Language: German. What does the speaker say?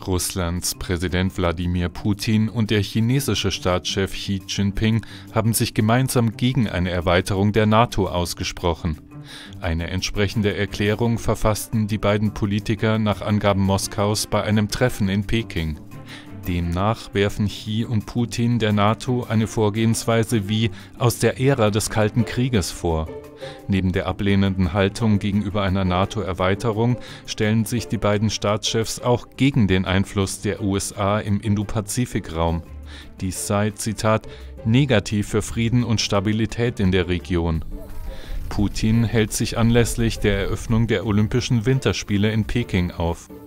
Russlands Präsident Wladimir Putin und der chinesische Staatschef Xi Jinping haben sich gemeinsam gegen eine Erweiterung der NATO ausgesprochen. Eine entsprechende Erklärung verfassten die beiden Politiker nach Angaben Moskaus bei einem Treffen in Peking. Demnach werfen Xi und Putin der NATO eine Vorgehensweise wie aus der Ära des Kalten Krieges vor. Neben der ablehnenden Haltung gegenüber einer NATO-Erweiterung stellen sich die beiden Staatschefs auch gegen den Einfluss der USA im Indo-Pazifik-Raum. Dies sei, Zitat, negativ für Frieden und Stabilität in der Region. Putin hält sich anlässlich der Eröffnung der Olympischen Winterspiele in Peking auf.